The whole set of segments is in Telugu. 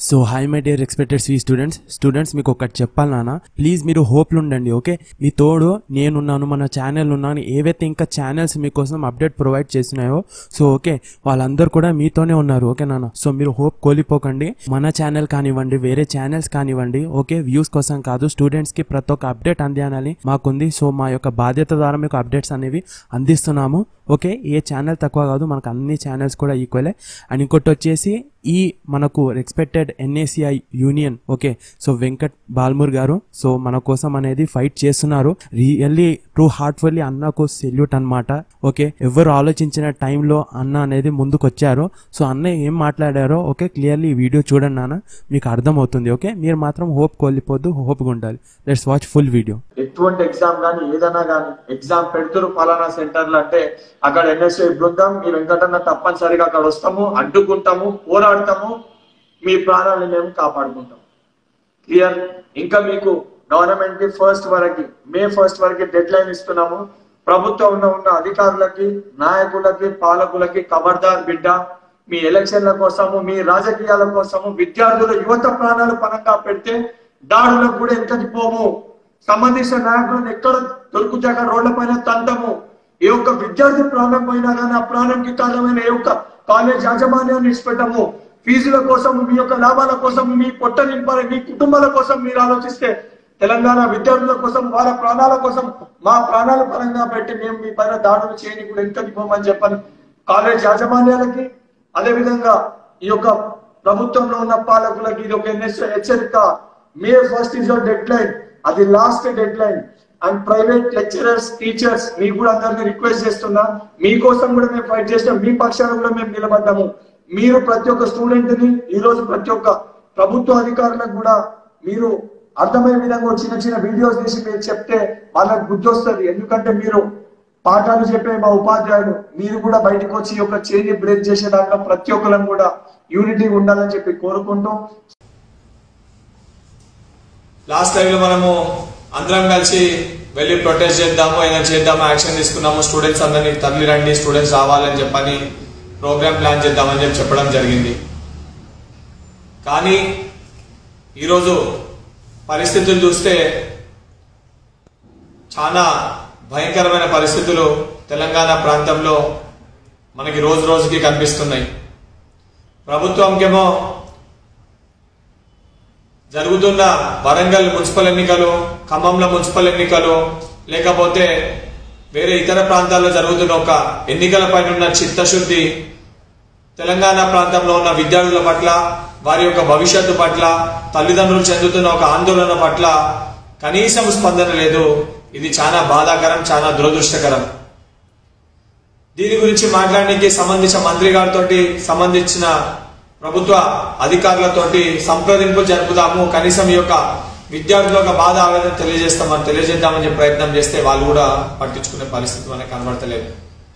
So hi my dear expected సి స్టూడెంట్స్ మీకు ఒకటి చెప్పాలి నాన్న, ప్లీజ్ మీరు హోప్లు ఉండండి. ఓకే, మీ తోడు నేనున్నాను, మన ఛానల్ ఉన్నాను. ఏవైతే ఇంకా ఛానల్స్ మీకోసం అప్డేట్ ప్రొవైడ్ చేస్తున్నాయో సో ఓకే వాళ్ళందరూ కూడా మీతోనే ఉన్నారు. ఓకే నాన్న, సో మీరు హోప్ కోల్పోకండి. మన ఛానల్ కానివ్వండి, వేరే ఛానల్స్ కానివ్వండి, ఓకే వ్యూస్ కోసం కాదు, స్టూడెంట్స్కి ప్రతి ఒక్క అప్డేట్ అందించాలని మాకుంది. సో మా యొక్క బాధ్యత ద్వారా మీకు అప్డేట్స్ అనేవి అందిస్తున్నాము. ఓకే, ఏ ఛానల్ తక్కువ కాదు, మనకు అన్ని ఛానల్స్ కూడా ఈక్వలే. అండ్ ఇంకోటి వచ్చేసి ఈ మనకు respected NACI union, okay so Venkat Balmoor గారు సో మన కోసం అనేది ఫైట్ చేస్తున్నారు. రియల్లీ ట్రూ హార్ట్ఫుల్లీ అన్నకు సెల్యూట్ అనమాట. ఓకే, ఎవరు ఆలోచించిన టైంలో అన్న అనేది ముందుకు వచ్చారు. సో అన్న ఏం మాట్లాడారో ఓకే క్లియర్లీ ఈ వీడియో చూడండి నాన్న, మీకు అర్థమవుతుంది. ఓకే, మీరు మాత్రం హోప్ కోల్పోద్దు, హోప్గా ఉండాలి. Let's watch full video. ఎటువంటి ఎగ్జామ్ కానీ ఏదైనా కానీ ఎగ్జామ్ పెడుతురు పలానా సెంటర్లు అంటే అక్కడ NSA బృందం మీ వెంకటన్న తప్పనిసరిగా అక్కడ వస్తాము, అడ్డుకుంటాము, పోరాడతాము, మీ ప్రాణాలను మేము కాపాడుకుంటాం. క్లియర్? ఇంకా మీకు గవర్నమెంట్ కి మే 1 వరకు డెడ్ లైన్ ఇస్తున్నాము. ప్రభుత్వంలో ఉన్న అధికారులకి, నాయకులకి, పాలకులకి ఖబర్దార్ బిడ్డ, మీ ఎలక్షన్ల కోసము, మీ రాజకీయాల కోసము విద్యార్థుల యువత ప్రాణాలు పనంగా పెడితే దాడులకు కూడా ఎంతటి పోము. సంబంధించిన నాయకులను ఎక్కడ దొరుకుతే అక్కడ రోడ్ల పైన తంతము. ఏ ఒక్క విద్యార్థి ప్రాణం పోయినా కానీ ఆ ప్రాణంకి కారణమైన ఏ ఒక్క కాలేజ్ యాజమాన్యాన్ని ఇచ్చిపెట్టము. ఫీజుల కోసం, మీ యొక్క లాభాల కోసం, మీ పొట్ట నింపాలి, మీ కుటుంబాల కోసం మీరు ఆలోచిస్తే తెలంగాణ విద్యార్థుల కోసం, వాళ్ళ ప్రాణాల కోసం మా ప్రాణాల పరంగా పెట్టి మేము మీ పైన దాడులు చేయని కూడా ఎంతటి పోమని చెప్పని కాలేజ్ యాజమాన్యాలకి, అదేవిధంగా ఈ యొక్క ప్రభుత్వంలో ఉన్న పాలకులకి ఇది ఒక హెచ్చరిక. May 1 is your deadline, అది last deadline. And private lecturers, teachers మీకు కూడా అందరినీ రిక్వెస్ట్ చేస్తున్నా, మీకోసం కూడా మేము ఫైట్ చేస్తాం, మీ పక్షాన కూడా మేము నిలబడ్డాము. మీరు ప్రతి ఒక్క స్టూడెంట్ ని ఈ రోజు ప్రతి ఒక్క ప్రభుత్వ అధికారులకు కూడా మీరు అర్థమయ్యే విధంగా చిన్న చిన్న వీడియోస్ తీసి మీరు చెప్తే వాళ్ళకి బుద్ధి వస్తుంది. ఎందుకంటే మీరు పాఠాలు చెప్పే మా ఉపాధ్యాయులు, మీరు కూడా బయటకు వచ్చి ఒక చైన్ బ్రేక్ చేసే దాంట్లో ప్రతి ఒక్కరం కూడా యూనిటీ ఉండాలని చెప్పి కోరుకుంటూ, లాస్ట్ టైంలో మనము అందరం కలిసి వెళ్ళి ప్రొటెస్ట్ చేద్దాము, ఏదైనా చేద్దాము, యాక్షన్ తీసుకున్నాము. స్టూడెంట్స్ అందరినీ తరలి రండి, స్టూడెంట్స్ రావాలని చెప్పని ప్రోగ్రామ్ ప్లాన్ చేద్దామని చెప్పడం జరిగింది. కానీ ఈరోజు పరిస్థితులు చూస్తే చాలా భయంకరమైన పరిస్థితులు తెలంగాణ ప్రాంతంలో మనకి రోజు రోజుకి కనిపిస్తున్నాయి. ప్రభుత్వంకేమో జరుగుతున్న వరంగల్ మున్సిపల్ ఎన్నికలు, ఖమ్మంలో మున్సిపల్ ఎన్నికలు, లేకపోతే వేరే ఇతర ప్రాంతాల్లో జరుగుతున్న ఒక ఎన్నికల పైన ఉన్న చిత్తశుద్ధి తెలంగాణ ప్రాంతంలో ఉన్న విద్యార్థుల పట్ల, వారి యొక్క భవిష్యత్తు పట్ల, తల్లిదండ్రులు చెందుతున్న ఒక ఆందోళన పట్ల కనీసం స్పందన లేదు. ఇది చాలా బాధాకరం, చాలా దురదృష్టకరం. దీని గురించి మాట్లాడడానికి సంబంధించిన మంత్రి గారితో, సంబంధించిన ప్రభుత్వ అధికారులతోటి సంప్రదింపులు జరుపుదాము, కనీసం ఈ యొక్క విద్యార్థుల యొక్క బాధ ఆవేదన తెలియజేద్దామని ప్రయత్నం చేస్తే వాళ్ళు కూడా పట్టించుకునే పరిస్థితి మనకు కనబడతలేదు.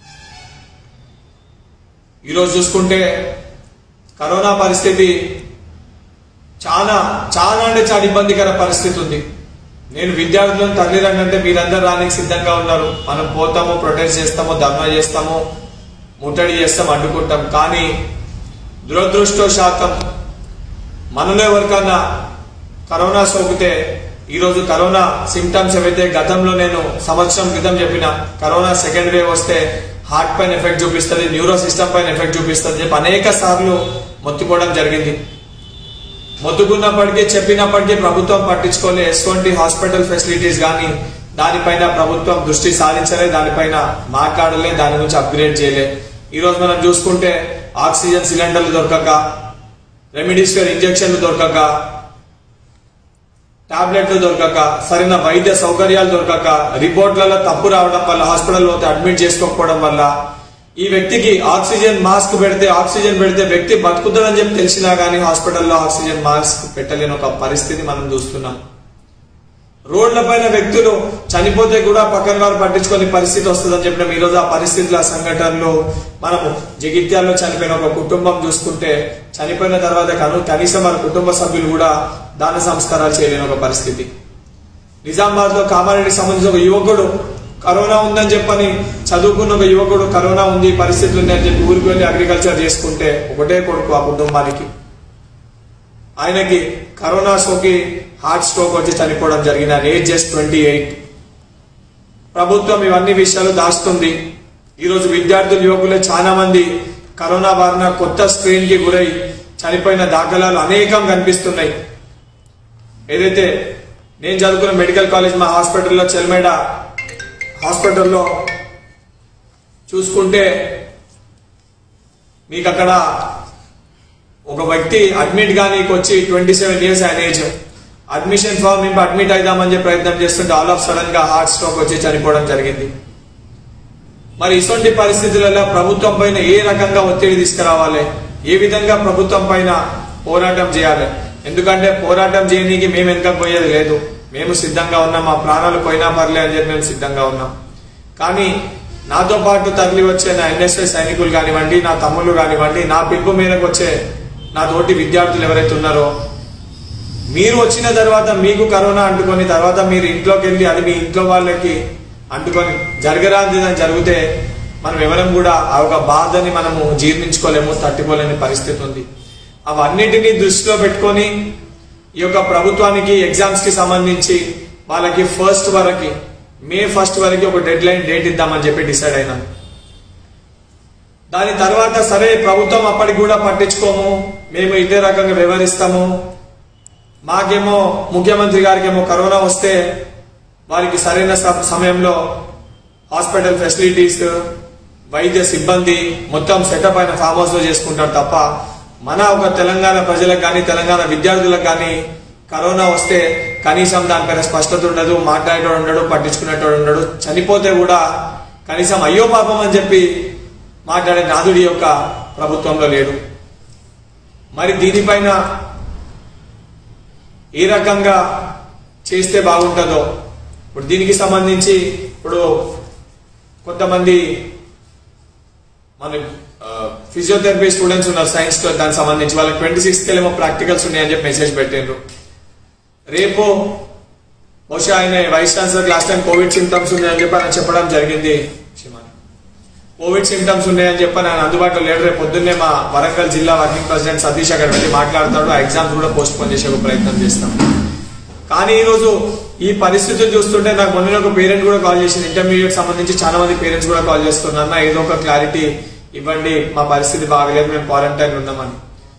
ఈరోజు చూసుకుంటే కరోనా పరిస్థితి చాలా అంటే చాలా ఇబ్బందికర పరిస్థితి ఉంది. నేను విద్యార్థులను తరలిరండి అంటే మీరందరూ రానికి సిద్ధంగా ఉన్నారు. మనం పోతాము, ప్రొటెస్ట్ చేస్తాము, ధర్నా చేస్తాము, ముట్టడి చేస్తాం, అడ్డుకుంటాం. కానీ దురదృష్టవశాతం మనలో ఎవరికన్నా కరోనా సోకితే, ఈరోజు కరోనా సిమ్టమ్స్ ఏవైతే గతంలో నేను సంవత్సరం క్రితం చెప్పిన కరోనా సెకండ్ వేవ్ వస్తే హార్ట్ పైన ఎఫెక్ట్ చూపిస్తుంది, న్యూరో సిస్టమ్ పైన ఎఫెక్ట్ చూపిస్తుంది చెప్పి అనేక సార్లు మొత్తుకోవడం జరిగింది. మొత్తుకున్నప్పటికీ, చెప్పినప్పటికీ ప్రభుత్వం పట్టించుకోలే. S20 హాస్పిటల్ ఫెసిలిటీస్ కానీ దానిపైన ప్రభుత్వం దృష్టి సారించలే, దానిపైన మాట్లాడలే, దాని గురించి అప్గ్రేడ్ చేయలే. ఈ రోజు మనం చూసుకుంటే ఆక్సిజన్ సిలిండర్లు దొరకక, రెమిడిసివిర్ ఇంజెక్షన్లు దొరకక, టాబ్లెట్లు దొరకక, సరైన వైద్య సౌకర్యాలు దొరకక, రిపోర్ట్లలో తప్పు రావడం వల్ల, హాస్పిటల్లో అడ్మిట్ చేసుకోకపోవడం వల్ల, ఈ వ్యక్తికి ఆక్సిజన్ మాస్క్ పెడితే, ఆక్సిజన్ పెడితే వ్యక్తి బతుకుతాడని చెప్పి తెలిసినా కానీ హాస్పిటల్లో ఆక్సిజన్ మాస్క్ పెట్టలేని ఒక పరిస్థితి మనం చూస్తున్నాం. రోడ్ల పైన వ్యక్తులు చనిపోతే కూడా పక్కన వారు పట్టించుకునే పరిస్థితి వస్తుందని చెప్పినాం. ఈ రోజు ఆ పరిస్థితుల సంఘటనలు మనము జగిత్యాల్లో చనిపోయిన ఒక కుటుంబం చూసుకుంటే, చనిపోయిన తర్వాత కనీసం వారి కుటుంబ సభ్యులు కూడా దాన సంస్కారాలు చేయలేని ఒక పరిస్థితి. నిజామాబాద్ లో కామారెడ్డికి సంబంధించిన ఒక యువకుడు కరోనా ఉందని చెప్పని చదువుకున్న ఒక యువకుడు కరోనా ఉంది, పరిస్థితులు ఉంది అని చెప్పి ఊరికి వెళ్ళి అగ్రికల్చర్ చేసుకుంటే ఒకటే కొడుకు ఆ కుటుంబానికి. ఆయనకి కరోనా సోకి హార్ట్ స్ట్రోక్ వచ్చి చనిపోవడం జరిగింది. ఆయన ఏజ్ జస్ట్ 28. ప్రభుత్వం ఇవన్నీ విషయాలు దాస్తుంది. ఈరోజు విద్యార్థులు యువకులే చాలా మంది కరోనా బారిన కొత్త స్ట్రెయిన్ కి గురై చనిపోయిన దాఖలాలు అనేకం కనిపిస్తున్నాయి. ఏదైతే నేను చదువుకున్న మెడికల్ కాలేజ్ మా హాస్పిటల్లో చెల్మేడ హాస్పిటల్లో చూసుకుంటే మీకు అక్కడ ఒక వ్యక్తి అడ్మిట్ గానీ వచ్చి 27 years ఆయన ఏజ్, అడ్మిషన్ ఫామ్ నింపి అడ్మిట్ అయిదామని చెప్పి ప్రయత్నం చేస్తుంటే ఆల్ ఆఫ్ సడన్ గా హార్ట్ స్ట్రోక్ వచ్చి చనిపోవడం జరిగింది. మరి ఇటువంటి పరిస్థితులలో ప్రభుత్వం పైన ఏ రకంగా ఒత్తిడి తీసుకురావాలి, ఏ విధంగా ప్రభుత్వం పైన పోరాటం చేయాలి? ఎందుకంటే పోరాటం చేయడానికి మేము వెనకకు పోయేది లేదు, మేము సిద్ధంగా ఉన్నాం, మా ప్రాణాలు పోయినా పర్లే అని చెప్పి మేము సిద్ధంగా ఉన్నాం. కానీ నాతో పాటు తరలి వచ్చే నా ఎన్ఎస్ఎస్ సైనికులు కానివ్వండి, నా తమ్ముళ్ళు కానివ్వండి, నా పిలుపు మేరకు వచ్చే నా తోటి విద్యార్థులు ఎవరైతే ఉన్నారో, మీరు వచ్చిన తర్వాత మీకు కరోనా అంటుకొని తర్వాత మీరు ఇంట్లోకి వెళ్ళి అది మీ ఇంట్లో వాళ్ళకి అంటుకొని జరగరాదని జరిగితే మనం ఎవరం కూడా ఆ ఒక బాధని మనము జీర్ణించుకోలేము, తట్టుకోలేని పరిస్థితి ఉంది. అవన్నిటినీ దృష్టిలో పెట్టుకొని ఈ యొక్క ప్రభుత్వానికి ఎగ్జామ్స్ కి సంబంధించి వాళ్ళకి మే 1 వరకు ఒక డెడ్ లైన్ డేట్ ఇద్దామని చెప్పి డిసైడ్ అయినాం. దాని తర్వాత సరే ప్రభుత్వం అప్పటికి కూడా పట్టించుకోము, మేము ఇదే రకంగా వ్యవహరిస్తాము, మాకేమో ముఖ్యమంత్రి గారికేమో కరోనా వస్తే వారికి సరైన సమయంలో హాస్పిటల్ ఫెసిలిటీస్, వైద్య సిబ్బంది మొత్తం సెటప్ అయిన ఫామ్ హౌస్ లో చేసుకుంటారు తప్ప మన ఒక తెలంగాణ ప్రజలకు కానీ తెలంగాణ విద్యార్థులకు కానీ కరోనా వస్తే కనీసం దానిపైన స్పష్టత ఉండదు, మాట్లాడేటోడు ఉండడు, పట్టించుకునేటోడు ఉండడు, చనిపోతే కూడా కనీసం అయ్యో పాపం అని చెప్పి మాట్లాడే నాదుడి యొక్క ప్రభుత్వంలో లేడు. మరి దీనిపైన ఏ రకంగా చేస్తే బాగుంటుందో ఇప్పుడు దీనికి సంబంధించి ఇప్పుడు కొంతమంది మన ఫిజియోథెరపీ స్టూడెంట్స్ ఉన్నారు సైన్స్ తో, దానికి సంబంధించి వాళ్ళకి 26th ఏమో ప్రాక్టికల్స్ ఉన్నాయని చెప్పి మెసేజ్ పెట్టారు. రేపు బహుశా ఆయన vice chancellor last time covid symptoms ఉన్నాయని చెప్పి ఆయన చెప్పడం జరిగింది. కోవిడ్ సింటమ్స్ ఉన్నాయని చెప్పి ఆయన అందుబాటులో లేడు. రేపు పొద్దున్నే మా వరంగల్ జిల్లా వర్కింగ్ ప్రెసిడెంట్ సతీష్ అక్కడ వెళ్ళి మాట్లాడతాడు, ఆ ఎగ్జామ్స్ కూడా పోస్ట్ పోన్ చేసే ప్రయత్నం చేస్తాం. కానీ ఈ రోజు ఈ పరిస్థితులు చూస్తుంటే నాకు మొన్న ఒక పేరెంట్ కూడా కాల్ చేసింది, ఇంటర్మీడియట్ సంబంధించి చాలా మంది పేరెంట్స్ కూడా కాల్ చేస్తున్నారు, ఏదో ఒక క్లారిటీ ఇవ్వండి, మా పరిస్థితి బాగలేదు, మేము క్వారంటైన్ ఉన్నామని.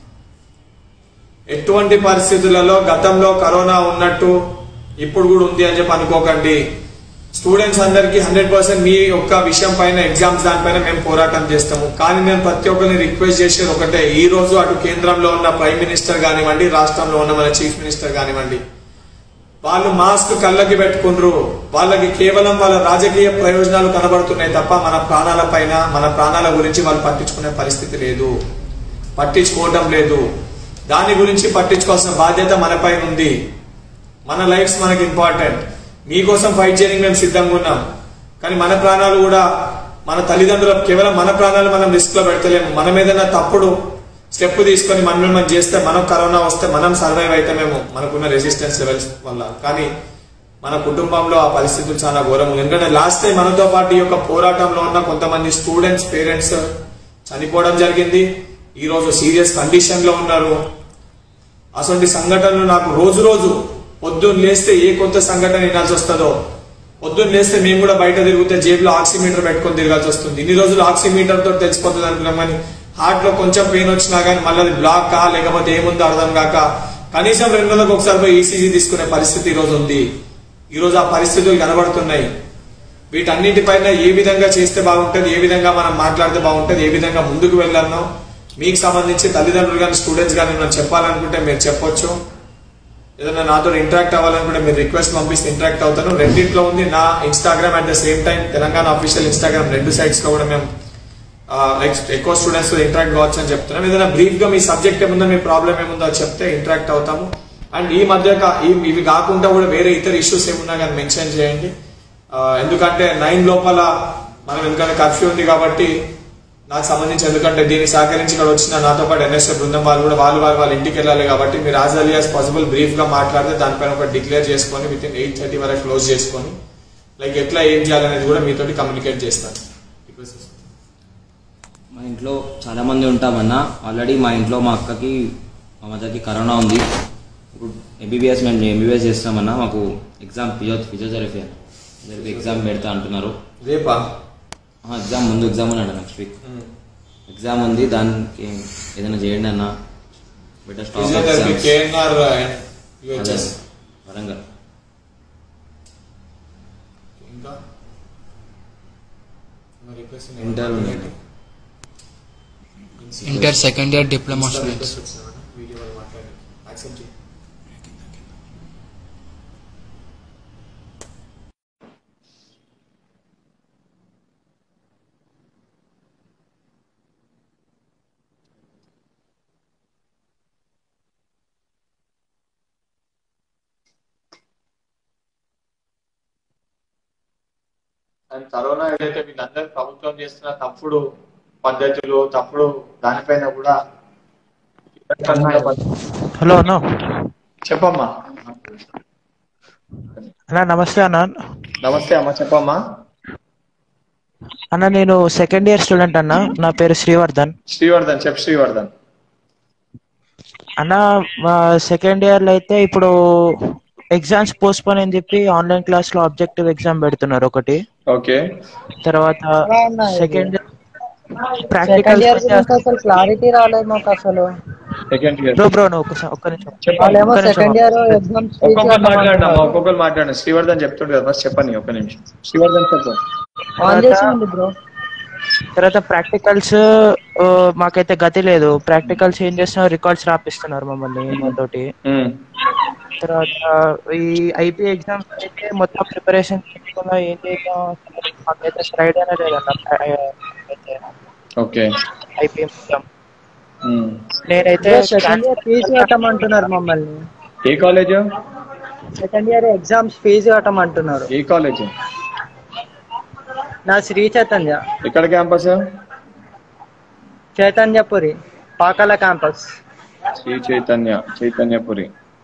ఎటువంటి పరిస్థితులలో గతంలో కరోనా ఉన్నట్టు ఇప్పుడు కూడా ఉంది అని చెప్పి అనుకోకండి. స్టూడెంట్స్ అందరికీ 100% మీ యొక్క విషయం పైన ఎగ్జామ్స్ దానిపైన మేము పోరాటం చేస్తాము. కానీ నేను ప్రతి ఒక్కరిని రిక్వెస్ట్ చేసేది ఒకటే, ఈ రోజు అటు కేంద్రంలో ఉన్న ప్రైమ్ మినిస్టర్ కానివ్వండి, రాష్ట్రంలో ఉన్న మన చీఫ్ మినిస్టర్ కానివ్వండి, వాళ్ళు మాస్క్ కళ్ళకి పెట్టుకుండ్రు, వాళ్ళకి కేవలం వాళ్ళ రాజకీయ ప్రయోజనాలు కనబడుతున్నాయి తప్ప మన ప్రాణాల పైన మన ప్రాణాల గురించి వాళ్ళు పట్టించుకునే పరిస్థితి లేదు, పట్టించుకోవడం లేదు. దాని గురించి పట్టించుకోవాల్సిన బాధ్యత మనపై ఉంది. మన లైఫ్స్ మనకి ఇంపార్టెంట్. మీకోసం ఫైట్ చేయడానికి మేము సిద్ధంగా ఉన్నాం. కానీ మన ప్రాణాలు కూడా మన తల్లిదండ్రులకు కేవలం మన ప్రాణాలు మనం రిస్క్ లో పెడతలేము. మనం ఏదైనా తప్పుడు స్టెప్ తీసుకొని మనం చేస్తే మనకు కరోనా వస్తే మనం సర్వైవ్ అవుతామేమో మనకున్న రెసిస్టెన్స్ లెవెల్స్ వల్ల. కానీ మన కుటుంబంలో ఆ పరిస్థితులు చాలా ఘోరం. ఎందుకంటే లాస్ట్ టైం మనతో పాటు ఈ యొక్క పోరాటంలో ఉన్న కొంతమంది స్టూడెంట్స్ పేరెంట్స్ చనిపోవడం జరిగింది. ఈ రోజు సీరియస్ కండిషన్ లో ఉన్నారు. అటువంటి సంఘటనలు నాకు రోజు రోజు పొద్దున్న లేస్తే ఏ కొత్త సంఘటన వినాల్సి వస్తుందో, పొద్దున్న లేస్తే మేము కూడా బయట తిరిగితే జేబులో ఆక్సిమీటర్ పెట్టుకొని తిరగాల్సి వస్తుంది. ఇన్ని రోజులు ఆక్సిమీటర్ తో తెలిసిపోతుంది అనుకున్నాం, కానీ హార్ట్ లో కొంచెం పెయిన్ వచ్చినా కానీ మళ్ళీ అది బ్లాక్ కా లేకపోతే ఏముందో అర్థం కాక కనీసం 2 నెలలకు ఒకసారి పోయి ఈసీజీ తీసుకునే పరిస్థితి ఈ రోజు ఉంది. ఈ రోజు ఆ పరిస్థితులు కనబడుతున్నాయి. వీటన్నిటిపైన ఏ విధంగా చేస్తే బాగుంటుంది, ఏ విధంగా మనం మాట్లాడితే బాగుంటుంది, ఏ విధంగా ముందుకు వెళ్ళాలనో మీకు సంబంధించి తల్లిదండ్రులు కానీ స్టూడెంట్స్ కానీ మనం చెప్పాలనుకుంటే మీరు చెప్పొచ్చు. ఏదైనా నాతో ఇంటరాక్ట్ అవ్వాలనుకుంటే మీరు రిక్వెస్ట్ పంపిస్తే ఇంటరాక్ట్ అవుతాను. రెండింటిలో ఉంది నా Instagram, at the same time Telangana official Instagram, 2 sites లో కూడా మేము ఎక్కువ స్టూడెంట్స్ తో ఇంటరాక్ట్ కావచ్చు అని చెప్తున్నాం. ఏదైనా బ్రీఫ్ గా మీ సబ్జెక్ట్ ఏముందో, మీ ప్రాబ్లం ఏముందో అది చెప్తే ఇంటరాక్ట్ అవుతాము. అండ్ ఈ మధ్య ఇవి కాకుండా కూడా వేరే ఇతర ఇష్యూస్ ఏమున్నా కానీ మెన్షన్ చేయండి. ఎందుకంటే 9 లోపల మనం ఎందుకంటే కర్ఫ్యూ ఉంది కాబట్టి నాకు సంబంధించి, ఎందుకంటే దీన్ని సహకరించి ఇక్కడ వచ్చిన నాతో పాటు ఎన్ఎస్ఏ బృందం వాళ్ళు కూడా వాళ్ళ ఇంటికి వెళ్ళాలి కాబట్టి మీరు as early as possible brief గా మాట్లాడితే దానిపైన ఒక డిక్లేర్ చేసుకొని విత్ ఇన్ 8:30 వరకు క్లోజ్ చేసుకొని లైక్ ఎట్లా ఏం చేయాలనేది కూడా మీతోటి కమ్యూనికేట్ చేస్తాను. మా ఇంట్లో చాలా మంది ఉంటామన్నా. ఆల్రెడీ మా ఇంట్లో మా అక్కకి మా మదర్కి కరోనా ఉంది. ఇప్పుడు ఎంబీబీఎస్ మేము ఎంబీబీఎస్ చేస్తామన్నా, మాకు ఎగ్జామ్ ఫిజియోథెరపీ ఎగ్జామ్ పెడతా అంటున్నారు. రేపా ఎగ్జామ్ ముందు ఎగ్జామ్ ఉన్నాడు నెక్స్ట్ వీక్ ఎగ్జామ్ ఉంది. దానికి ఏదైనా చేయండి అన్న. Better stop Warangal. Inter second year diploma students. And corona ఏదైతే వీళ్ళందరూ ప్రభుత్వం చేస్తున్న తప్పుడు పద్ధతులు తప్పుడు దానిపైన కూడా హలో అన్న. చెప్పమ్మా. అన్న నమస్తే అన్న. నమస్తే అమ్మా, చెప్పమ్మా. అన్న నేను సెకండ్ ఇయర్ స్టూడెంట్ అన్న. నా పేరు శ్రీవర్ధన్. శ్రీవర్ధన్, చెప్పు శ్రీవర్ధన్. అన్న మా సెకండ్ ఇయర్ లో అయితే ఇప్పుడు ఎగ్జామ్స్ పోస్ట్పోన్ అని చెప్పి ఆన్లైన్ క్లాస్ లో ఆబ్జెక్టివ్ ఎగ్జామ్ పెడుతున్నారు ఒకటి. ఓకే. తర్వాత సెకండ్ సెకండ్ ప్రాక్టికల్స్ ఇయర్ గురించి అసలు క్లారిటీ రాలేదు మాకు అసలు. సెకండ్ ఇయర్ బ్రో నువ్వు ఒక్క నిమిషం. వాళ్ళేమో సెకండ్ ఇయర్ ఎగ్జామ్స్ ఒక్కొక్కరు మాట్లాడినా, ఒక్కొక్కరు మాట్లాడినా. శ్రీవర్ధన్ చెప్తుండే కదా, ఫస్ట్ చెప్పండి ఒక్క నిమిషం. శ్రీవర్ధన్ చెప్పు. ఆన్ చేసి ఉంది బ్రో. తర్వాత ప్రాక్టికల్స్ మాకైతే గతి లేదు. ప్రాక్టికల్స్ ఏం చేస్తున్నారు, రికార్డ్స్ రాపిస్తున్నారు మమ్మల్ని మాతోటి. తర్వాత ఈ ఐపీ ఎగ్జామ్స్ అయితే మొత్తం ప్రిపరేషన్ చేయకుండా ఏం చేద్దాం మాకైతే స్ట్రైడ్ అనే లేదన్న. ఓకే. ఐపీ మొత్తం నేనైతే సెకండ్ ఇయర్ ఫీజు కట్టమంటున్నారు మమ్మల్ని. ఏ college? Second year exams fee కట్టమంటున్నారు. ఏ కాలేజ్? నా శ్రీ చైతన్య. ఎక్కడ campus? Chaitanyapuri Pakala campus. Shri Chaitanya, Chaitanyapuri,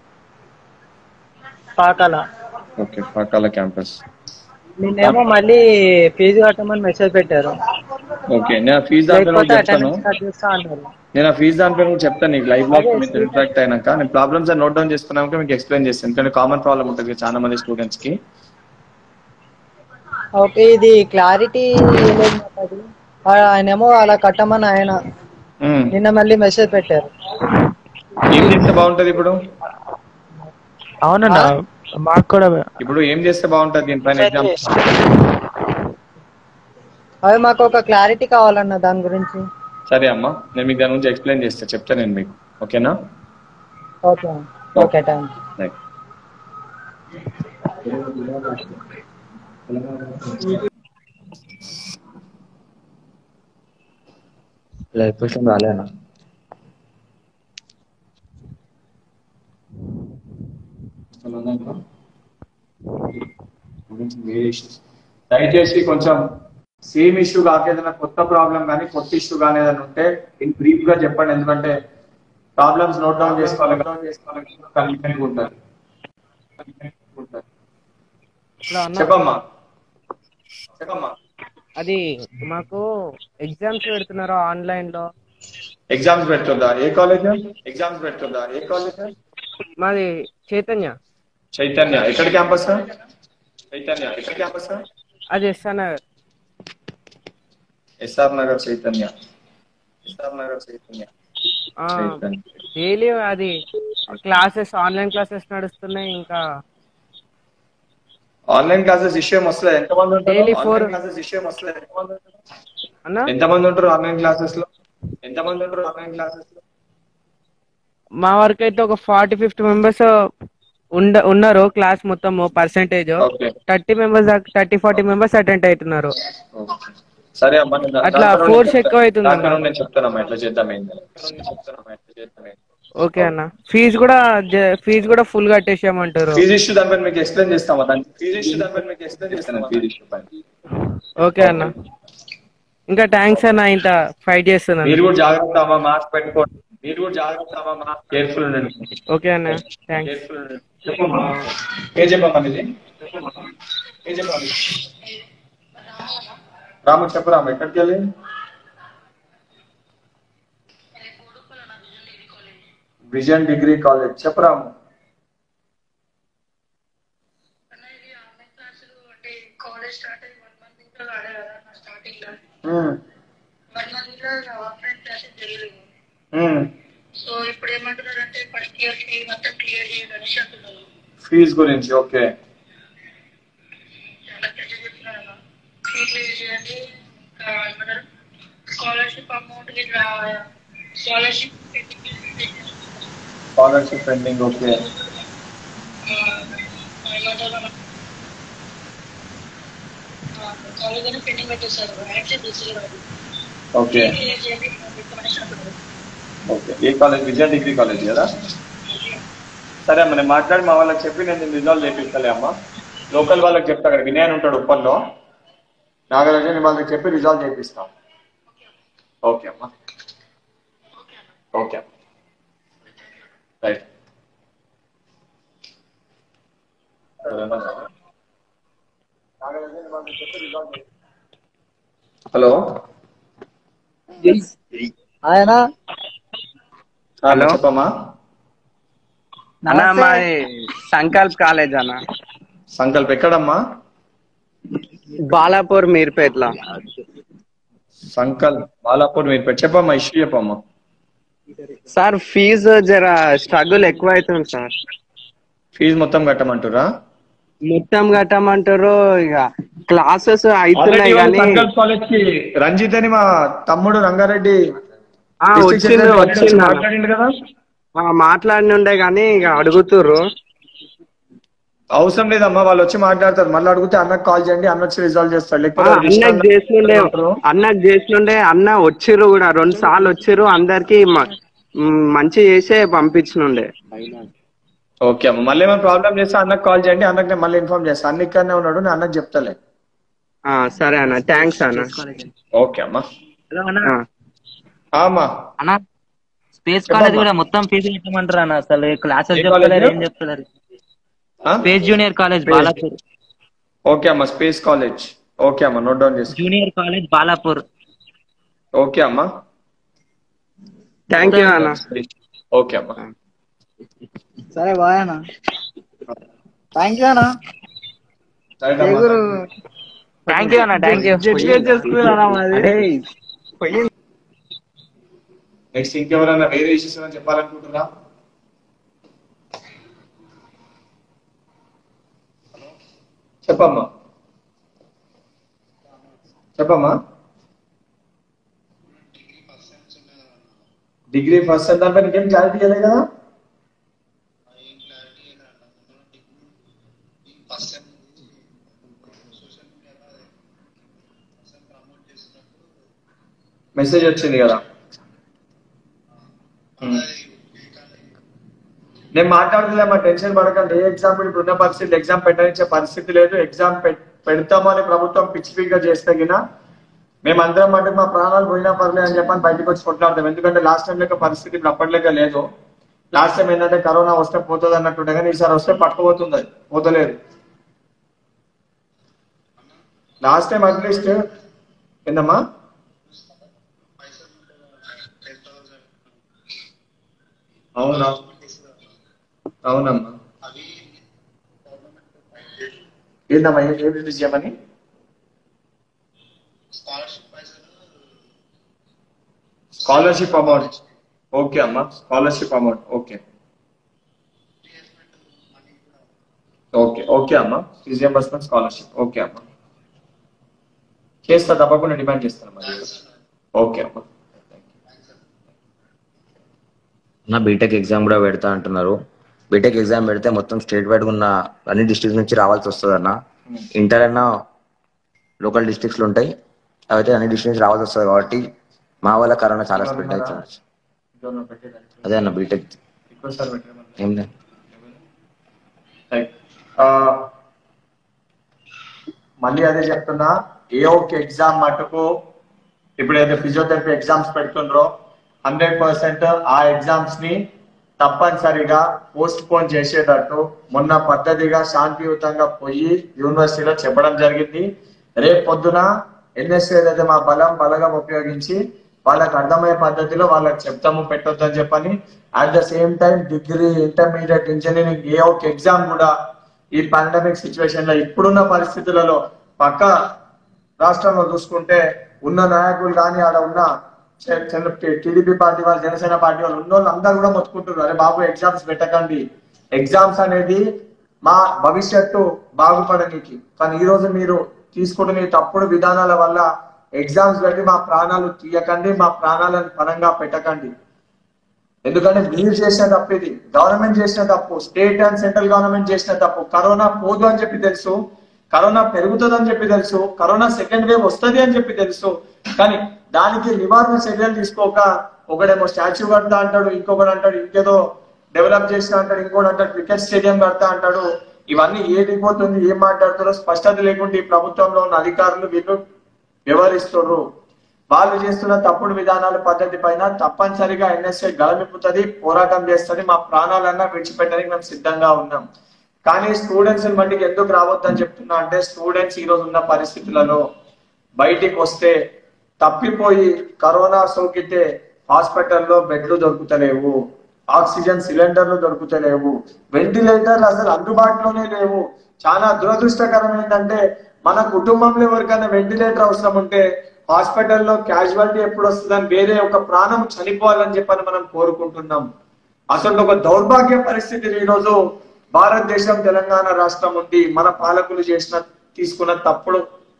Pakala. Okay, Pakala campus. నిన్నేమో మళ్ళీ ఫీజు కట్టమని మెసేజ్ పెట్టారు. ఓకే, నేను ఫీజు దానిపైన చెప్తాను. అన్నారు. నేను ఆ ఫీజు దానిపైన చెప్తాను నీకు లైవ్ లో మీతో ఇంటరాక్ట్ అయినాక. నేను ప్రాబ్లమ్స్ నోట్ డౌన్ చేసుకున్నాక మీకు ఎక్స్ప్లెయిన్ చేస్తాను. ఎందుకంటే కామన్ ప్రాబ్లమ్ ఉంటుంది చాలా మంది స్టూడెంట్స్ కి. ఓకే, ఇది క్లారిటీ లేదు అది. ఆయనేమో అలా కట్టమని ఆయన నిన్న మళ్ళీ మెసేజ్ పెట్టారు. ఏం చేస్తే బాగుంటది ఇప్పుడు? అవునన్నా మాకు కూడా. ఇప్పుడు ఏం చేస్తే బాగుంటది దీనిపైన ఎగ్జామ్? అవి మాకు ఒక క్లారిటీ కావాలన్న దాని గురించి. సరే అమ్మా, నేను మీకు దాని గురించి ఎక్స్ప్లెయిన్ చేస్తా, చెప్తాను నేను మీకు. ఓకేనా? Okay okay, thank live question రాలేనా? దయచేసి కొంచెం సేమ్ ఇష్యూ కాక ఏదైనా కొత్త ప్రాబ్లం కానీ కొత్త ఇష్యూ కానీ ఏదైనా ఉంటే ఇన్ బ్రీఫ్ గా చెప్పండి. ఎందుకంటే ప్రాబ్లమ్స్ నోట్ డౌన్ చేసుకోవాలి ఉంటారు. చెప్పమ్మా. చెప్పమ్మా. అది మాకు ఎగ్జామ్స్ పెడుతున్నారు ఆన్లైన్ లో. ఎగ్జామ్స్ పెడుతుందా? ఏ కాలేజ్? ఎగ్జామ్స్ పెడుతుందా? ఏ కాలేజ్? మాది చైతన్య. చైతన్య ఎక్కడ క్యాంపస్? చైతన్య ఎక్కడ క్యాంపస్? అది SR Nagar. SR Nagar Chaitanya. SR Nagar Chaitanya. Daily అది క్లాసెస్ ఆన్లైన్ క్లాసెస్ నడుస్తున్నాయి. ఇంకా ఆన్లైన్ క్లాసెస్ ఇష్యూ వస్తాయి. ఎంతమంది ఉంటారు ఆన్లైన్ క్లాసెస్ ఇష్యూ వస్తాయి? ఎంతమంది ఉంటారు ఆన్లైన్ క్లాసెస్ లో? ఎంతమంది ఉంటారు ఆన్లైన్ క్లాసెస్ లో? మా వరకు అయితే ఒక 40-50 మెంబర్స్ ఉన్నారు. క్లాస్ మొత్తం పర్సెంటేజ్ 30 మెంబర్స్ 30-40 మెంబర్స్ అటెండ్ అవుతున్నారు. సరే అమ్మా, అట్లా ఫోర్స్ ఎక్కువ అవుతుంది. నేను చెప్తానమ్మా ఎట్లా చేద్దాం. ఓకే అన్న. ఫీజు కూడా ఫుల్ కట్టేసామంటారు. ఫీజు ఇష్యూ దానిపైన మీకు ఎక్స్ప్లెయిన్ చేస్తామా? ఫీజు ఇష్యూ దానిపైన మీకు ఎక్స్ప్లెయిన్ చేస్తాను. ఫీజు ఇష్యూ పైన. ఓకే అన్న. ఇంకా థ్యాంక్స్ అన్న, ఇంత ఫైట్ చేస్తున్నాను. మీరు కూడా జాగ్రత్త అమ్మా, మాస్క్ పెట్టుకోండి. మీరు కూడా జాగ్రత్త అమ్మా, కేర్ఫుల్ ఉండండి. ఓకే అన్న, థ్యాంక్స్. చెప్పమ్మా. ఏ చెప్పమ్మా ఇది? ఏ చెప్పమ్మా? రాము చెప్పు. రాము ఎక్కడికి వెళ్ళి? Vision degree college. చెప్పరాము. ఫీజ్ గురించి okay. Scholarship pending okay. Okay okay. ఏ కాలేజ్? విజయ్ డిగ్రీ కాలేజ్ కదా. సరే అమ్మ, నేను మాట్లాడి మా వాళ్ళకి చెప్పి నేను రిజాల్వ్ చేపిస్తాలే అమ్మ. లోకల్ వాళ్ళకి చెప్తా, అక్కడ వినయన్ ఉంటాడు ఉప్పల్లో, నాగరాజు వాళ్ళకి చెప్పి రిజాల్వ్ చేపిస్తాం. ఓకే అమ్మా. Okay right. హలో ఆయన హలో చెప్పమ్మా. అన్నా మాది సంకల్ప్ కాలేజ్ అన్న. సంకల్ప్ ఎక్కడమ్మా? బాలాపూర్ మీర్పేట్ల. సంకల్ప్ బాలాపూర్ మీర్పేట. చెప్పమ్మా, ఇష్యూ చెప్పమ్మా. సార్ ఫీజు జర స్ట్రగుల్ ఎక్కువ అవుతుంది సార్. ఫీజు మొత్తం కట్టమంటారా? మొత్తం కట్టమంటారు. ఇక క్లాసెస్ అవుతున్నాయి కానీ సంకల్ప్ కాలేజ్ కి రంజిత్ అని మా తమ్ముడు రంగారెడ్డి వచ్చిండు మాట్లాడిండు కదా. మాట్లాడినుండే కానీ ఇక అడుగుతుర్రు. అవసరం లేదమ్మా, వాళ్ళు వచ్చి మాట్లాడతారు. మళ్ళీ అడిగితే అన్నకు కాల్ చేయండి, అన్న వచ్చి రిజాల్వ్ చేస్తాడు. లేకపోతే అన్నకు చేస్తుండే అన్న వచ్చిర్రు కూడా 2 సార్లు వచ్చిర్రు. అందరికి మంచి చేసే పంపించనుండే. ఓకే అమ్మ, మళ్ళీ ఏమైనా ప్రాబ్లం చేస్తే అన్నకు కాల్ చేయండి, అన్నకు నేను మళ్ళీ ఇన్ఫార్మ్ చేస్తాను. అన్న ఇక్కడనే ఉన్నాడు, నేను అన్నకు చెప్తాలే. సరే అన్న, థ్యాంక్స్ అన్న. ఓకే అమ్మా. అమ్మా అన్న స్పేస్ కాలేజ్ కూడా మొత్తం ఫీజు కట్టమంటారు అన్న. అసలు క్లాసెస్ చెప్తలేరు, ఏం చెప్తలేరు. Space junior college Balapur. Okay అమ్మా, స్పేస్ కాలేజ్. ఓకే అమ్మా, నోట్ డౌన్ చేసి. Junior college Balapur. ఓకే అమ్మా, థ్యాంక్ యూ అన్న. ఓకే అమ్మా. సరే బాయ్ అన్న. థ్యాంక్ యూ అన్న. థ్యాంక్ యూ అన్న. Thank you. నెక్స్ట్ ఇంకెవరన్నా వేరే ఇష్యూస్ అని చెప్పాలనుకుంటున్నా? చెప్పమ్మా. చెప్పమ్మా. డిగ్రీ ఫస్ట్ సెమ్ దానిపై ఇంకేం క్లారిటీ ఇవ్వలేదు కదా. మెసేజ్ వచ్చింది కదా. నేను మాట్లాడుతుందమ్మా, టెన్షన్ పడకండి. ఏ ఎగ్జామ్ ఇప్పుడున్న పరిస్థితి ఎగ్జామ్ పెట్టనిచ్చే పరిస్థితి లేదు. ఎగ్జామ్ పెడతామని ప్రభుత్వం పిచ్చిగా చేస్తే గినా మేమందరం అంటే మా ప్రాణాలు పోయినా పర్లేదు అని చెప్పని బయటకు వచ్చి కొట్లాడతాం. ఎందుకంటే లాస్ట్ టైం లెక్క పరిస్థితి ఇప్పుడు అప్పటిలేక లేదు. లాస్ట్ టైం ఏంటంటే కరోనా వస్తే పోతుంది అన్నట్టుండే, కానీ ఈసారి వస్తే పట్టుకుపోతుంది, అది పోతలేదు. లాస్ట్ టైం అట్లీస్ట్ ఏందమ్మా అవునా అవునమ్మా. ఏందమ్మా ఏం రిలీజ్ చేయమని? Scholarship amount. ఓకే అమ్మా, scholarship amount. Okay okay okay అమ్మా, ఫీజ్ రియంబర్స్మెంట్ స్కాలర్షిప్. ఓకే అమ్మా, చేస్తా, తప్పకుండా డిమాండ్ చేస్తానమ్మా. ఓకే అమ్మా. నా బీటెక్ ఎగ్జామ్ కూడా పెడతా అంటున్నారు. బీటెక్ ఎగ్జామ్ పెడితే మొత్తం స్టేట్ వైడ్ ఉన్న అన్ని డిస్ట్రిక్ట్స్ నుంచి రావాల్సి వస్తుంది అన్న. ఇంటర్ అయినా లోకల్ డిస్ట్రిక్ట్స్ లో ఉంటాయి, అయితే అన్ని డిస్ట్రిక్ట్ నుంచి రావాల్సి వస్తుంది. కాబట్టి మా వల్ల కరోనా చాలా స్ప్రెడ్ అవుతుంది. అదే అన్న బీటెక్ ఏం లేదు. మళ్ళీ అదే చెప్తున్నా, ఏ ఒక్క ఎగ్జామ్ మటుకు ఇప్పుడైతే ఫిజియోథెరపీ ఎగ్జామ్స్ పెడుతుండ్రో 100% ఆ ఎగ్జామ్స్ ని తప్పనిసరిగా పోస్ట్ పోన్ చేసేటట్టు మొన్న పద్ధతిగా శాంతియుతంగా పోయి యూనివర్సిటీలో చెప్పడం జరిగింది. రేపు పొద్దున ఎన్ఎస్ఏ ఏదైతే మా బలగం ఉపయోగించి వాళ్ళకి అర్థమయ్యే పద్ధతిలో వాళ్ళకి చెప్తాము, పెట్టొద్దు అని చెప్పని. At the same time degree, intermediate, engineering ఏ ఒక్క ఎగ్జామ్ కూడా ఈ పాండమిక్ సిచ్యువేషన్ లో ఇప్పుడున్న పరిస్థితులలో పక్క రాష్ట్రంలో చూసుకుంటే ఉన్న నాయకులు కానీ ఆడ ఉన్న టీడీపీ పార్టీ వాళ్ళు, జనసేన పార్టీ వాళ్ళు ఉన్న వాళ్ళు అందరూ కూడా మొత్తుకుంటున్నారు, అరే బాబు ఎగ్జామ్స్ పెట్టకండి, ఎగ్జామ్స్ అనేది మా భవిష్యత్తు బాగుపడడానికి. కానీ ఈ రోజు మీరు తీసుకుంటున్న తప్పుడు విధానాల వల్ల ఎగ్జామ్స్ పెట్టి మా ప్రాణాలు తీయకండి, మా ప్రాణాలను పరంగా పెట్టకండి. ఎందుకంటే మీరు చేసిన తప్పు, ఇది గవర్నమెంట్ చేసిన తప్పు, స్టేట్ అండ్ సెంట్రల్ గవర్నమెంట్ చేసిన తప్పు. కరోనా పోదు అని చెప్పి తెలుసు, కరోనా పెరుగుతుంది అని చెప్పి తెలుసు, కరోనా సెకండ్ వేవ్ వస్తుంది అని చెప్పి తెలుసు, కానీ దానికి నివారణ చర్యలు తీసుకోక ఒకడేమో స్టాచ్యూ కడతా అంటాడు, ఇంకొకటి అంటాడు ఇంకేదో డెవలప్ చేసిన అంటాడు, ఇంకోటి అంటాడు క్రికెట్ స్టేడియం కడతా అంటాడు. ఇవన్నీ ఏది పోతుంది, ఏం మాట్లాడుతారో స్పష్టత లేకుండా ఈ ప్రభుత్వంలో ఉన్న అధికారులు వీళ్ళు వ్యవహరిస్తున్నారు. వాళ్ళు చేస్తున్న తప్పుడు విధానాల పద్ధతి పైన తప్పనిసరిగా ఎన్ఎస్ఏ గలమిప్పుతుంది, పోరాటం చేస్తుంది. మా ప్రాణాలన్నా విడిచిపెట్టడానికి మేము సిద్ధంగా ఉన్నాం. కానీ స్టూడెంట్స్ మట్టికి ఎందుకు రావద్దని చెప్తున్నా అంటే, స్టూడెంట్స్ ఈ రోజు ఉన్న పరిస్థితులలో బయటికి వస్తే తప్పిపోయి కరోనా సోకితే హాస్పిటల్లో బెడ్లు దొరుకుతలేవు, ఆక్సిజన్ సిలిండర్లు దొరుకుతలేవు, వెంటిలేటర్లు అసలు అందుబాటులోనే లేవు. చాలా దురదృష్టకరం ఏంటంటే, మన కుటుంబంలో ఎవరికైనా వెంటిలేటర్ అవసరం ఉంటే హాస్పిటల్లో క్యాజువాలిటీ ఎప్పుడు వస్తుందని వేరే ఒక ప్రాణం చనిపోవాలని చెప్పని మనం కోరుకుంటున్నాం. అసలు ఒక దౌర్భాగ్య పరిస్థితి ఈ రోజు భారతదేశం, తెలంగాణ రాష్ట్రం ఉంది, మన పాలకులు తీసుకున్న తప్పుడు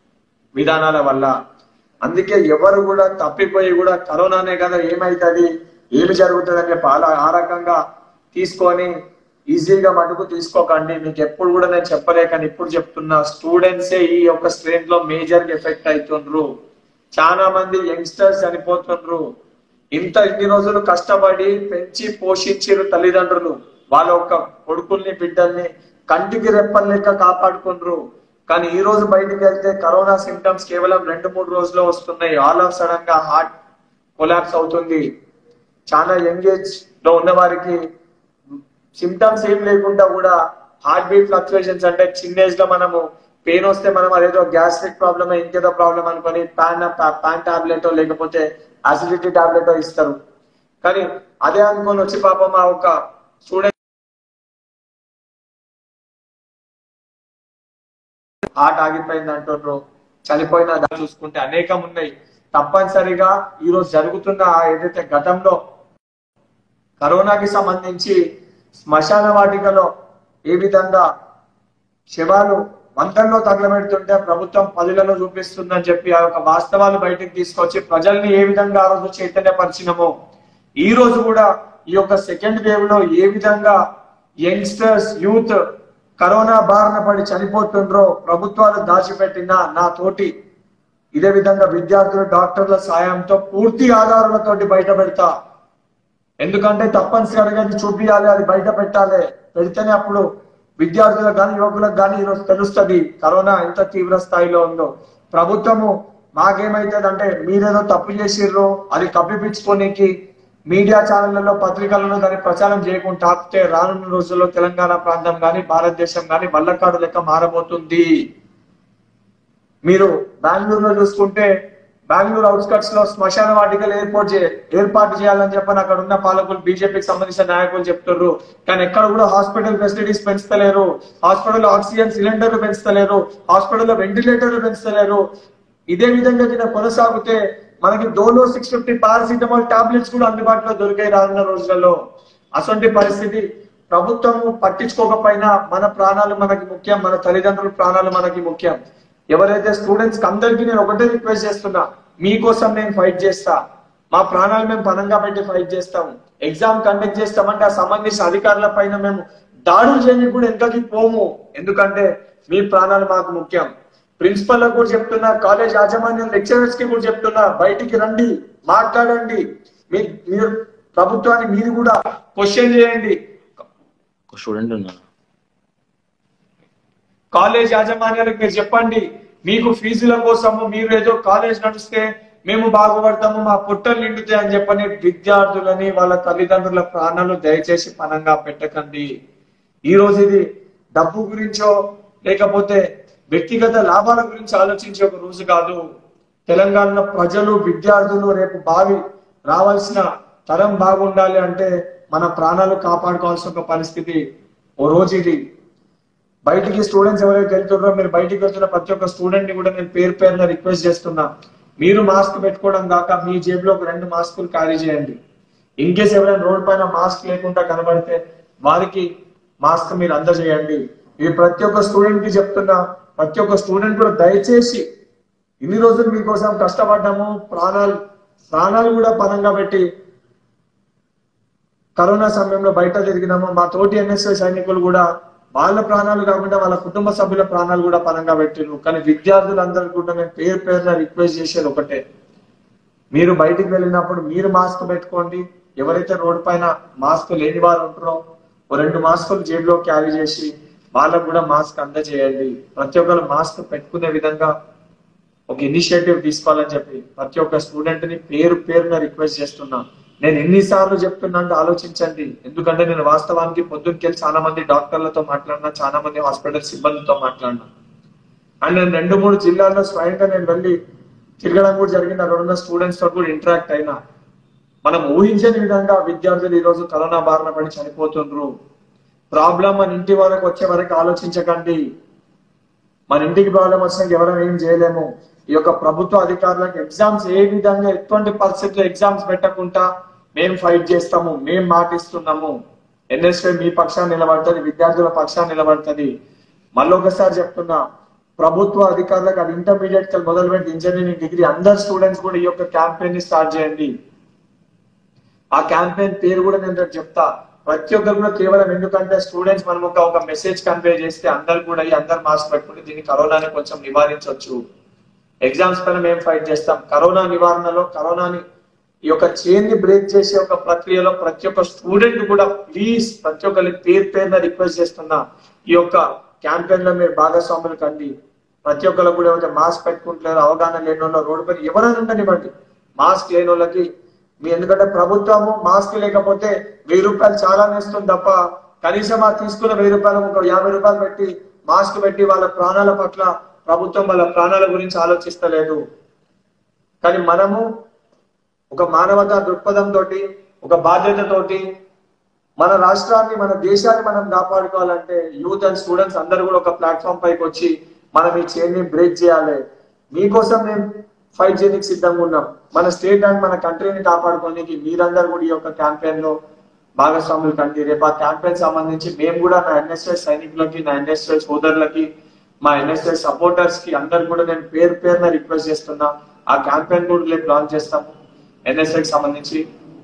విధానాల వల్ల. అందుకే ఎవరు కూడా తప్పిపోయి కూడా కరోనానే కదా ఏమైతుంది, ఏమి జరుగుతుంది అని చెప్పి ఆ రకంగా తీసుకొని ఈజీగా మటుకు తీసుకోకండి. మీకు ఎప్పుడు కూడా నేను చెప్పలేకని ఇప్పుడు చెప్తున్నా, స్టూడెంట్సే ఈ యొక్క స్ట్రెయిన్ లో మేజర్ ఎఫెక్ట్ అవుతుండ్రు. చాలా మంది యంగ్స్టర్స్ చనిపోతుండ్రు. ఇన్ని రోజులు కష్టపడి పెంచి పోషించారు తల్లిదండ్రులు, వాళ్ళ యొక్క కొడుకుల్ని బిడ్డల్ని కంటికి రెప్పలు లెక్క కాపాడుకుండ్రు. కానీ ఈ రోజు బయటికి వెళ్తే కరోనా సింటమ్స్ కేవలం 2-3 రోజుల్లో వస్తున్నాయి. ఆల్ ఆఫ్ సడన్ గా హార్ట్ కొలాప్స్ అవుతుంది. చాలా యంగ్ ఏజ్ లో ఉన్న వారికి సిమ్టమ్స్ ఏం లేకుండా కూడా హార్ట్ బీట్ ఫ్లక్చుయేషన్స్, అంటే చిన్న ఏజ్ లో మనము పెయిన్ వస్తే మనం అదేదో గ్యాస్ట్రిక్ ప్రాబ్లమ్, ఇంకేదో ప్రాబ్లం అనుకొని పాన్ టాబ్లెట్ లేకపోతే అసిడిటీ టాబ్లెట్ ఇస్తారు. కానీ అదే అనుకొని వచ్చి పాపం ఆ ఒక స్టూడెంట్ హార్ట్ ఆగిపోయింది అంటున్నారు, చనిపోయిన దాన్ని చూసుకుంటే అనేకం ఉన్నాయి. తప్పనిసరిగా ఈ రోజు జరుగుతున్న ఏదైతే గతంలో కరోనాకి సంబంధించి శ్మశాన వాటికలో ఏ విధంగా శవాలు వందల్లో తగలబెడుతుంటే ప్రభుత్వం 10లలో చూపిస్తుందని చెప్పి ఆ యొక్క వాస్తవాలు బయటకు తీసుకొచ్చి ప్రజల్ని ఏ విధంగా ఆ రోజు చైతన్యపరిచినమో, ఈ రోజు కూడా ఈ యొక్క సెకండ్ వేవ్ లో ఏ విధంగా యంగ్స్టర్స్, యూత్ కరోనా బారిన పడి చనిపోతుండ్రో ప్రభుత్వాలు దాచిపెట్టిన నా తోటి ఇదే విధంగా విద్యార్థులు, డాక్టర్ల సాయంతో పూర్తి ఆధారాలతోటి బయట పెడతా. ఎందుకంటే తప్పనిసరిగా అది చూపించాలి, అది బయట పెట్టాలి. పెడితేనే అప్పుడు విద్యార్థులకు కానీ యువకులకు కానీ ఈరోజు తెలుస్తుంది కరోనా ఎంత తీవ్ర స్థాయిలో ఉందో. ప్రభుత్వము మాకేమైతుంది అంటే, మీరేదో తప్పు చేసిర్రు అది కప్పిపించుకోనికి మీడియా ఛానళ్లలో, పత్రికలలో దాన్ని ప్రచారం చేయకుండా ఆపితే రానున్న రోజుల్లో తెలంగాణ ప్రాంతం కానీ భారతదేశం కానీ వల్లకాడు లెక్క మారబోతుంది. మీరు బెంగళూరులో చూసుకుంటే బెంగళూరు అవుట్స్కట్స్ లో శ్మశాన వాటికలు ఏర్పాటు చేయాలని చెప్పని అక్కడ ఉన్న పాలకులు, బీజేపీకి సంబంధించిన నాయకులు చెప్తున్నారు. కానీ ఎక్కడ కూడా హాస్పిటల్ ఫెసిలిటీస్ పెంచుతలేరు, హాస్పిటల్లో ఆక్సిజన్ సిలిండర్లు పెంచుతలేరు, హాస్పిటల్లో వెంటిలేటర్లు పెంచుతలేరు. ఇదే విధంగా కొనసాగితే మనకి డోలో 650 పారాసిటమాల్ టాబ్లెట్స్ కూడా అందుబాటులో దొరికాయి రానున్న రోజులలో. అసొంటి పరిస్థితి ప్రభుత్వము పట్టించుకోకపోయినా మన ప్రాణాలు మనకి ముఖ్యం, మన తల్లిదండ్రుల ప్రాణాలు మనకి ముఖ్యం. ఎవరైతే స్టూడెంట్స్ అందరికీ నేను ఒకటే రిక్వెస్ట్ చేస్తున్నా, మీకోసం నేను ఫైట్ చేస్తా, మా ప్రాణాలు మేము పనంగా పెట్టి ఫైట్ చేస్తాము. ఎగ్జామ్ కండక్ట్ చేస్తామంటే ఆ సంబంధించిన అధికారుల పైన మేము దాడులు చేయడానికి కూడా ఎంతకి పోము, ఎందుకంటే మీ ప్రాణాలు మాకు ముఖ్యం. ప్రిన్సిపల్ కూడా చెప్తున్నా, కాలేజ్ యాజమాన్యం, లెక్చరర్స్ కి కూడా చెప్తున్నా, బయటికి రండి, మాట్లాడండి. మీరు ప్రభుత్వాన్ని మీరు కూడా క్వశ్చన్ చేయండి. కాలేజ్ యాజమాన్యాలకు మీరు చెప్పండి, మీకు ఫీజుల కోసము మీరు ఏదో కాలేజ్ నడిస్తే మేము బాగుపడతాము, మా పుట్టలు నిండుతాయి అని చెప్పని విద్యార్థులని, వాళ్ళ తల్లిదండ్రుల ప్రాణాలు దయచేసి పనంగా పెట్టకండి. ఈ రోజు ఇది డబ్బు గురించో లేకపోతే వ్యక్తిగత లాభాల గురించి ఆలోచించే ఒక రోజు కాదు. తెలంగాణ ప్రజలు విద్యార్థులు రేపు భావి రావాల్సిన తరం బాగుండాలి అంటే మన ప్రాణాలు కాపాడుకోవాల్సిన ఒక పరిస్థితి ఓ రోజు ఇది. బయటికి స్టూడెంట్స్ ఎవరైతే వెళ్తున్నారో మీరు బయటికి వెళ్తున్న ప్రతి ఒక్క స్టూడెంట్ ని కూడా నేను పేరు పేరున రిక్వెస్ట్ చేస్తున్నా, మీరు మాస్క్ పెట్టుకోవడం కాక మీ జేబులో ఒక 2 మాస్కులు క్యారీ చేయండి. ఇన్ కేస్ ఎవరైనా రోడ్ పైన మాస్క్ లేకుండా కనబడితే వారికి మాస్క్ మీరు అందజేయండి. ఇది ప్రతి ఒక్క స్టూడెంట్ కి చెప్తున్నా, ప్రతి ఒక్క స్టూడెంట్ కూడా దయచేసి ఇన్ని రోజులు మీకోసం కష్టపడ్డాము, ప్రాణాలు కూడా పనంగా పెట్టి కరోనా సమయంలో బయట తిరిగినాము. మా తోటి ఎన్ఎస్ఐ సైనికులు కూడా వాళ్ళ ప్రాణాలు కాకుండా వాళ్ళ కుటుంబ సభ్యుల ప్రాణాలు కూడా పనంగా పెట్టిరు. కానీ విద్యార్థులందరూ కూడా నేను పేరు పేరున రిక్వెస్ట్ చేసేది ఒకటే, మీరు బయటికి వెళ్ళినప్పుడు మీరు మాస్క్ పెట్టుకోండి. ఎవరైతే రోడ్డు పైన మాస్క్ లేని వారు ఉంటారో 2 మాస్కులు జేబులో క్యారీ చేసి వాళ్ళకు కూడా మాస్క్ అందజేయండి. ప్రతి ఒక్కరు మాస్క్ పెట్టుకునే విధంగా ఒక ఇనిషియేటివ్ తీసుకోవాలని చెప్పి ప్రతి ఒక్క స్టూడెంట్ ని పేరు పేరున రిక్వెస్ట్ చేస్తున్నా. నేను ఎన్నిసార్లు చెప్తున్నా అంటే ఆలోచించండి. ఎందుకంటే నేను వాస్తవానికి పొద్దున్నకెళ్ళి చాలా మంది డాక్టర్లతో మాట్లాడినా, చాలా మంది హాస్పిటల్ సిబ్బందితో మాట్లాడినా, అండ్ నేను 2-3 జిల్లాల్లో స్వయంగా నేను వెళ్ళి తిరగడం కూడా జరిగింది. అక్కడ ఉన్న స్టూడెంట్స్ తో కూడా ఇంటరాక్ట్ అయినా. మనం ఊహించని విధంగా విద్యార్థులు ఈ రోజు కరోనా బారిన పడి చనిపోతుండ్రు. ప్రాబ్లం మన ఇంటి వరకు వచ్చే వరకు ఆలోచించకండి. మన ఇంటికి ప్రాబ్లం వచ్చినాక ఎవరైనా ఏం చేయలేము. ఈ యొక్క ప్రభుత్వ అధికారులకు ఎగ్జామ్స్ ఏ విధంగా ఎటువంటి పరిస్థితుల్లో ఎగ్జామ్స్ పెట్టకుండా మేము ఫైట్ చేస్తాము, మేము మాటిస్తున్నాము. ఎన్ఎస్వై మీ పక్షాన్ని నిలబడుతుంది, విద్యార్థుల పక్షాన్ని నిలబడుతుంది. మళ్ళొకసారి చెప్తున్నా, ప్రభుత్వ అధికారులకు అది ఇంటర్మీడియట్ మొదలుపెట్టి ఇంజనీరింగ్ డిగ్రీ అందరు స్టూడెంట్స్ కూడా ఈ యొక్క క్యాంపెయిన్ ని స్టార్ట్ చేయండి. ఆ క్యాంపెయిన్ పేరు కూడా నేను చెప్తా. ప్రతి ఒక్కరు కూడా కేవలం ఎందుకంటే స్టూడెంట్స్ మనం ఒక మెసేజ్ కన్వే చేస్తే అందరు కూడా అందరు మాస్క్ పెట్టుకుంటే దీన్ని కరోనాని కొంచెం నివారించవచ్చు. ఎగ్జామ్స్ పైన మేము ఫైట్ చేస్తాం. కరోనా నివారణలో కరోనాని ఈ యొక్క చైన్ ని బ్రేక్ చేసే ఒక ప్రక్రియలో ప్రతి ఒక్క స్టూడెంట్ కూడా ప్లీజ్ ప్రతి ఒక్కరికి పేరు పేరున రిక్వెస్ట్ చేస్తున్నా, ఈ యొక్క క్యాంపెయిన్ లో మీరు భాగస్వాములు కండి. ప్రతి ఒక్కరు కూడా ఏమైతే మాస్క్ పెట్టుకుంటున్నారు, అవగాహన లేని వాళ్ళు రోడ్డు పైన ఎవరైనా ఉండనివ్వండి, మాస్క్ లేని వాళ్ళకి మీ ఎందుకంటే ప్రభుత్వము మాస్క్ లేకపోతే 1000 రూపాయలు చాలా నేస్తుంది తప్ప కనీసం ఆ తీసుకున్న 1000 రూపాయలు ఒక 50 రూపాయలు పెట్టి మాస్క్ పెట్టి వాళ్ళ ప్రాణాల పట్ల ప్రభుత్వం వాళ్ళ ప్రాణాల గురించి ఆలోచిస్తలేదు. కానీ మనము ఒక మానవతా దృక్పథంతో, ఒక బాధ్యతతోటి మన రాష్ట్రాన్ని, మన దేశాన్ని మనం కాపాడుకోవాలంటే యూత్ అండ్ స్టూడెంట్స్ అందరూ కూడా ఒక ప్లాట్ఫామ్ పైకి వచ్చి మనం ఈ చైన్ ని బ్రేక్ చేయాలి. మీకోసం మేము ఫైట్ చేయడానికి సిద్ధంగా ఉన్నాం. మన స్టేట్ అండ్ మన కంట్రీని కాపాడుకోవడానికి మీరందరూ కూడా ఈ యొక్క క్యాంపెయిన్ లో భాగస్వాములు కండి. రేపు ఆ క్యాంపెయిన్ సంబంధించి మేము కూడా నా ఎన్ఎస్ఎస్ సైనికులకి, నా ఎన్ఎస్ఎస్ సోదరులకి, మా ఎన్ఎస్ఎస్ సపోర్టర్స్ కి అందరు కూడా నేను పేరు పేరున రిక్వెస్ట్ చేస్తున్నా. ఆ క్యాంపెయిన్ కూడా రేపు లాంచ్ చేస్తాము. ఎన్ఎస్ఎస్ సంబంధించి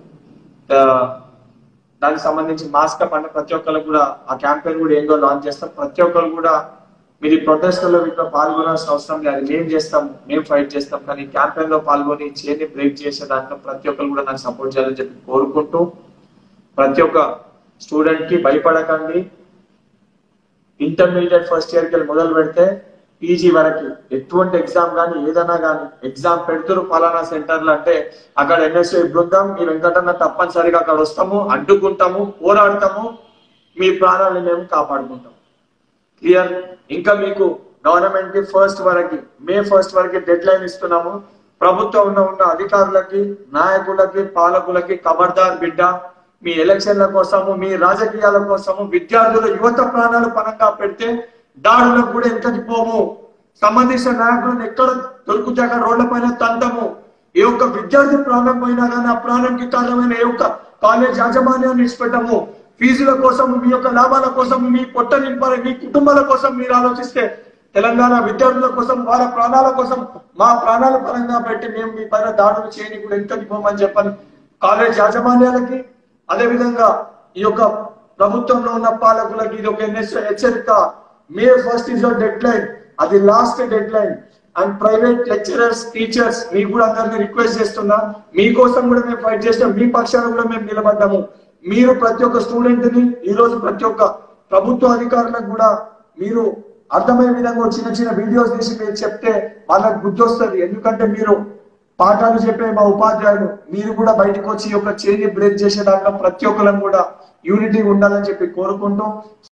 దానికి సంబంధించి మాస్క్ అప్ అంటే ప్రతి ఒక్కరు కూడా ఆ క్యాంపెయిన్ కూడా ఏందో లాంచ్ చేస్తాం. ప్రతి ఒక్కరు కూడా మీరు ఈ ప్రొటెస్ట్లో వీటిలో పాల్గొనాల్సిన అవసరం లేదు. అది మేము చేస్తాం, మేము ఫైట్ చేస్తాం. కానీ క్యాంపెయిన్ లో పాల్గొని చైన్ బ్రేక్ చేసే దాంట్లో ప్రతి ఒక్కరు కూడా నాకు సపోర్ట్ చేయాలని చెప్పి కోరుకుంటూ, ప్రతి ఒక్క స్టూడెంట్ కి భయపడకండి. ఇంటర్మీడియట్ ఫస్ట్ ఇయర్ కి మొదలు పెడితే పీజీ వరకు ఎటువంటి ఎగ్జామ్ కానీ ఏదైనా కానీ ఎగ్జామ్ పెడుతురు పలానా సెంటర్లు అంటే అక్కడ ఎన్ఎస్ఐ బృందం మీ వెంకటన్న తప్పనిసరిగా అక్కడ వస్తాము, అడ్డుకుంటాము, పోరాడతాము, మీ ప్రాణాలను మేము కాపాడుకుంటాం. క్లియర్. ఇంకా మీకు గవర్నమెంట్ కి మే 1 వరకు డెడ్ లైన్ ఇస్తున్నాము. ప్రభుత్వంలో ఉన్న అధికారులకి, నాయకులకి, పాలకులకి ఖబర్దార్ బిడ్డ, మీ ఎలక్షన్ల కోసము, మీ రాజకీయాల కోసము విద్యార్థుల యువత ప్రాణాలు పనంగా పెడితే దాడులకు కూడా ఎంతటి పోము. సంబంధించిన నాయకులను ఎక్కడ దొరికితే అక్కడ రోడ్ల పైన తంతము. ఏ ఒక్క విద్యార్థి ప్రాణం పోయినా కానీ ఆ ప్రాణానికి కారణమైన ఏ ఒక్క కాలేజ్ యాజమాన్యాన్ని ఇచ్చిపెట్టము. ఫీజుల కోసం, మీ యొక్క లాభాల కోసం, మీ పొట్ట నింపాలి, మీ కుటుంబాల కోసం మీరు ఆలోచిస్తే తెలంగాణ విద్యార్థుల కోసం, వాళ్ళ ప్రాణాల కోసం మా ప్రాణాల పరంగా పెట్టి మేము మీ పైన దాడులు చేయని కూడా ఎంతటి పోమని చెప్పని కాలేజ్ యాజమాన్యాలకి, అదేవిధంగా ఈ యొక్క ప్రభుత్వంలో ఉన్న పాలకులకి ఇది ఒక హెచ్చరిక. May 1 is your deadline, అది last deadline. And private lecturers, teachers మీకు కూడా అందరినీ రిక్వెస్ట్ చేస్తున్నా, మీకోసం కూడా మేము ఫైట్ చేస్తాం, మీ పక్షాన కూడా మేము నిలబడ్డాము. మీరు ప్రతి ఒక్క స్టూడెంట్ ని ఈ రోజు ప్రతి ఒక్క ప్రభుత్వ అధికారులకు కూడా మీరు అర్థమయ్యే విధంగా చిన్న చిన్న వీడియోస్ తీసి మీరు చెప్తే వాళ్ళకి బుద్ధి వస్తుంది. ఎందుకంటే మీరు పాఠాలు చెప్పే మా ఉపాధ్యాయులు, మీరు కూడా బయటకు వచ్చి ఒక చైన్ బ్రేక్ చేసే దాంట్లో ప్రతి ఒక్కరం కూడా యూనిటీ ఉండాలని చెప్పి కోరుకుంటూ